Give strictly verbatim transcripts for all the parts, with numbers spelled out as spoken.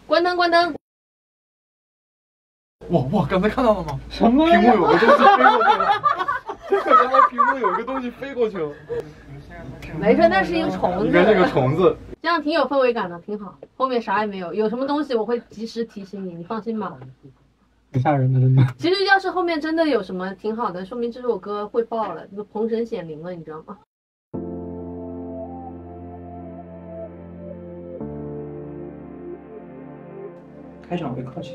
关灯，关灯。 哇哇！刚才看到了吗？ 什么？ 屏幕有个东西飞过去了。刚才屏幕有个东西飞过去了。 没事，那是一个虫子。 应该是个虫子。 这样挺有氛围感的，挺好。后面啥也没有，有什么东西我会及时提醒你，你放心吧。 挺吓人的，真的。 其实要是后面真的有什么挺好的，说明这首歌会爆了，就彭神显灵了，你知道吗？ 开场别客气。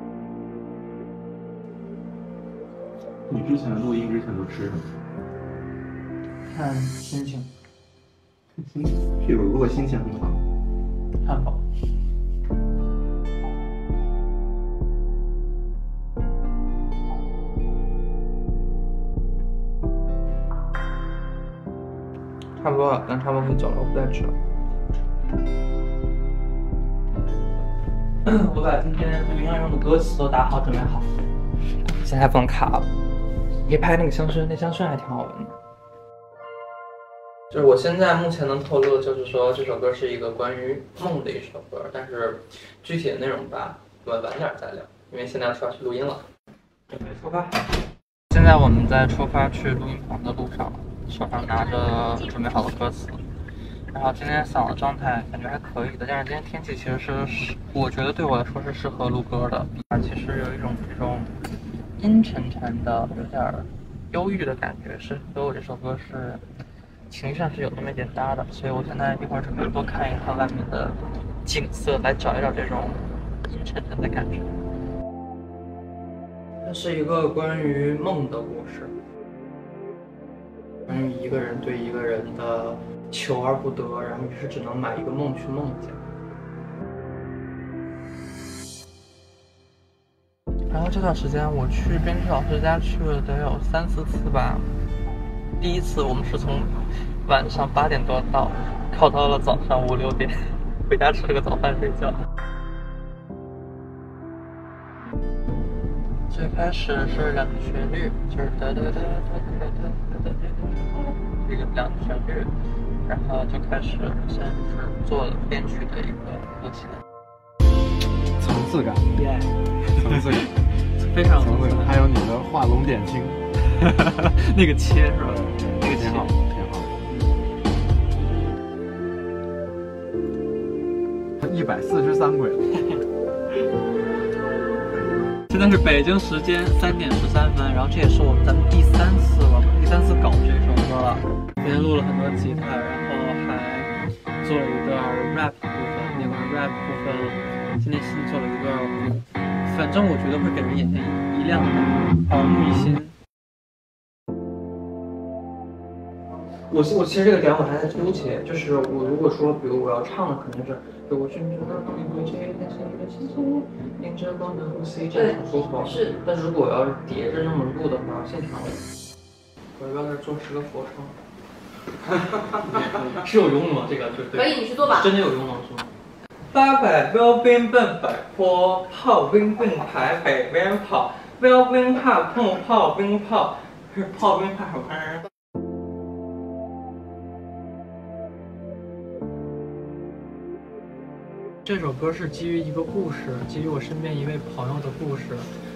你之前录音之前都吃什么？ 看心情。 心情，譬如如果心情很好， 汉堡。差不多了，咱差不多可以走了，我不再吃了。我把今天录音要用的歌词都打好，准备好。现在 iPhone 卡了，你可以拍那个香薰，那香薰还挺好闻的。就是我现在目前能透露的就是说，这首歌是一个关于梦的一首歌，但是具体的内容吧，我们晚点再聊，因为现在是要去录音了。准备出发。现在我们在出发去录音棚的路上，手上拿着准备好的歌词。然后今天嗓子状态感觉还可以的，但是今天天气其实是，我觉得对我来说是适合录歌的。啊，其实有一种这种阴沉沉的、有点忧郁的感觉，是和我这首歌是情绪上是有那么一点搭的。所以我现在一会儿准备多看一看外面的景色，来找一找这种阴沉沉的感觉。这是一个关于梦的故事，关于一个人对一个人的求而不得，然后于是只能买一个梦去梦见。然后这段时间我去编剧老师家去了得有三四次吧。第一次我们是从晚上八点多到，考到了早上五六点，回家吃了个早饭睡觉。最开始是两个旋律，就是哒哒哒哒哒哒哒哒哒，这个两个旋律。然后就开始先是做了编曲的一个歌词， 层次感， 耶， 层次感， 非常层次感，还有你的画龙点睛， 那个切是吧？那个挺好，挺好。一百四十三轨了。 现在是北京时间三点十三分，然后这也是我们咱们第三次了，第三次搞这首歌了。今天录了很多吉他，然后还做了一段 rap 部分，那会儿 rap 部分今天新做了一段，反正我觉得会给人眼前一亮的，耳目一新。我我其实这个点我还在纠结，就是我如果说，比如我要唱的，肯定是，比如我寻找到一回这一天新的星星，迎着光的呼吸，这样很舒服。是，但是如果我要是叠着那么录的话，现场我要不要在这做十个俯卧撑？是有用的吗？这个就可以，你去做吧。 真的有用吗？是吗？八百标兵奔百坡，炮兵并排北边跑，标兵怕碰炮兵炮，是炮兵怕手看人。这首歌是基于一个故事，基于我身边一位朋友的故事。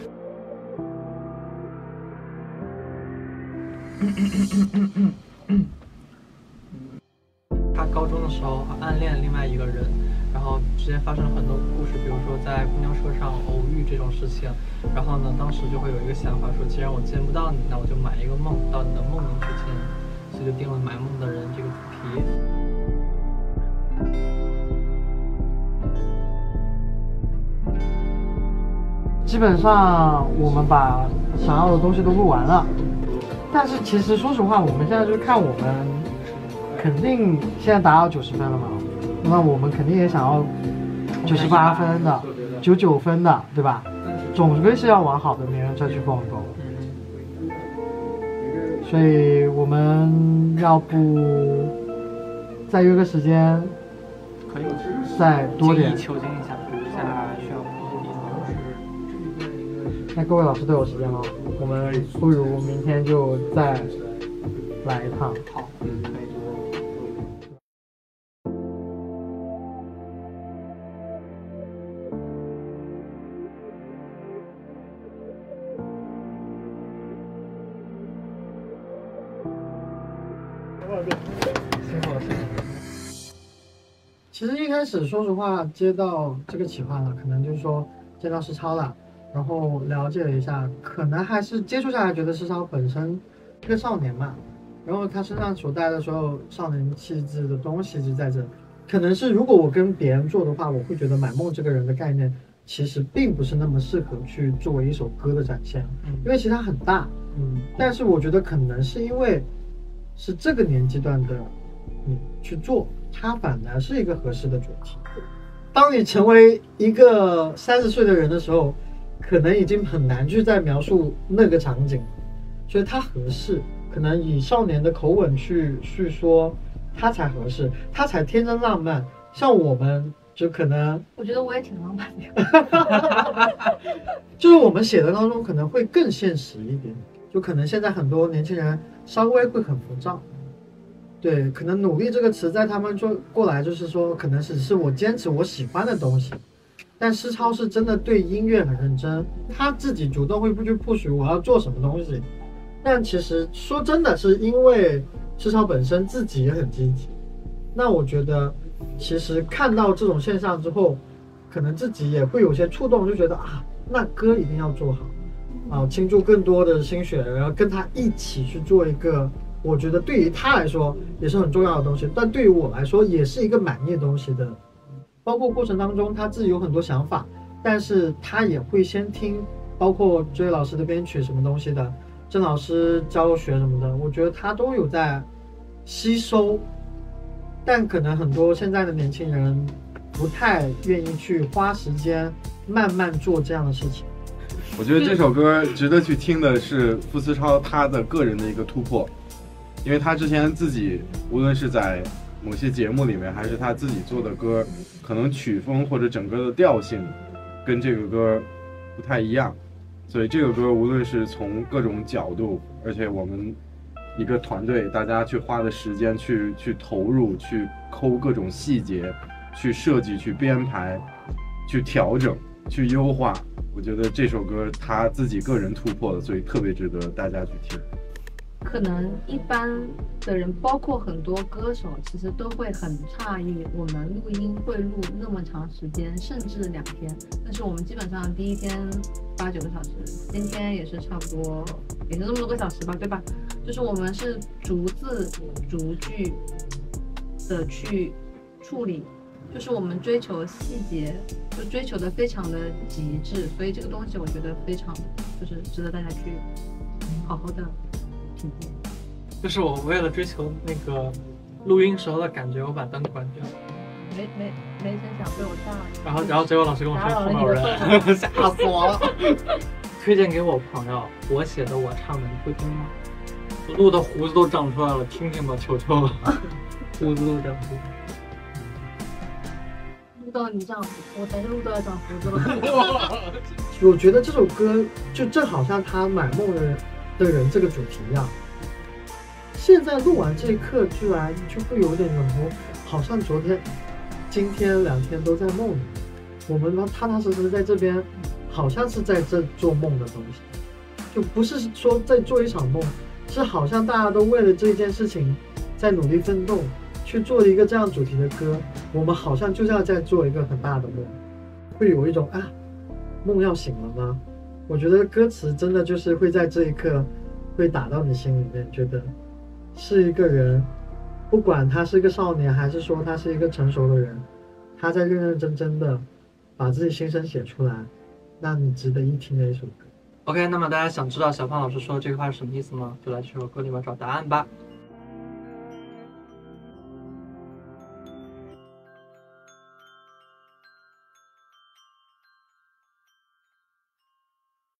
他高中的时候暗恋另外一个人，然后之间发生了很多故事，比如说在公交车上偶遇这种事情。然后呢，当时就会有一个想法说，既然我见不到你，那我就买一个梦，到你的梦里去见你，所以就定了买梦的人这个主题。 基本上我们把想要的东西都录完了，但是其实说实话，我们现在就看我们肯定现在达到九十分了嘛，那我们肯定也想要九十八分的、九九分的，对吧？总归是要往好的面再去蹦一蹦。所以我们要不再约个时间， 可以再多点求精一下，比如下需要铺地方。 那各位老师都有时间吗？我们不如明天就再来一趟。 好，嗯，可以。 其实一开始说实话接到这个企划了，可能就是说接到世超了，然后了解了一下，可能还是接触下来觉得世超本身一个少年嘛，然后他身上所带的所有少年气质的东西就在这里。可能是如果我跟别人做的话，我会觉得买梦这个人的概念其实并不是那么适合去作为一首歌的展现，因为其实它很大，嗯，但是我觉得可能是因为是这个年纪段的你去做，它反而是一个合适的主题。当你成为一个三十岁的人的时候，可能已经很难去再描述那个场景，所以它合适，可能以少年的口吻去叙说。他才合适，他才天真浪漫。像我们就可能， 我觉得我也挺浪漫的， 就是我们写的当中可能会更现实一点，就可能现在很多年轻人稍微会很浮躁，对，可能努力这个词在他们做过来就是说，可能只是我坚持我喜欢的东西，但施超是真的对音乐很认真，他自己主动会不去 push 我要做什么东西，但其实说真的是因为。施超本身自己也很积极，那我觉得其实看到这种现象之后，可能自己也会有些触动，就觉得啊，那歌一定要做好，啊，倾注更多的心血，然后跟他一起去做一个，我觉得对于他来说也是很重要的东西，但对于我来说也是一个满意的东西的。包括过程当中他自己有很多想法，但是他也会先听，包括追老师的编曲什么东西的。郑老师教学什么的，我觉得他都有在吸收，但可能很多现在的年轻人不太愿意去花时间慢慢做这样的事情。 我觉得这首歌值得去听的是傅思超他的个人的一个突破，因为他之前自己无论是在某些节目里面，还是他自己做的歌，可能曲风或者整个的调性跟这个歌不太一样。所以这个歌无论是从各种角度，而且我们一个团队大家去花的时间去去投入，去抠各种细节，去设计，去编排，去调整，去优化，我觉得这首歌他自己个人突破了，所以特别值得大家去听。 可能一般的人，包括很多歌手，其实都会很诧异，我们录音会录那么长时间，甚至两天。但是我们基本上第一天八九个小时，今天也是差不多，也是这么多个小时吧，对吧？就是我们是逐字逐句的去处理，就是我们追求细节，就追求的非常的极致，所以这个东西我觉得非常就是值得大家去好好的。 就是我为了追求那个录音时候的感觉，我把灯关掉， 没没没成想被我炸了。 然后然后结果老师跟我说后面有人，吓死我了。推荐给我朋友，我写的我唱的，你会听吗？录的胡子都长出来了，听听吧，求求了。胡子都长出来。 录到你丈夫，我才是录到要长胡子了。 我觉得这首歌就正好像他买梦的人。的人这个主题一样，现在录完这一刻，居然就会有点冷漠，好像昨天、今天两天都在梦里。我们呢，踏踏实实在这边，好像是在这做梦的东西，就不是说在做一场梦，是好像大家都为了这件事情在努力奋斗，去做一个这样主题的歌。我们好像就是要在做一个很大的梦，会有一种啊，梦要醒了吗？我觉得歌词真的就是会在这一刻会打到你心里面，觉得是一个人，不管他是一个少年还是说他是一个成熟的人，他在认认真真的把自己心声写出来，那你值得一听的一首歌。 OK， 那么大家想知道小胖老师说的这句话是什么意思吗？就来这首歌里面找答案吧。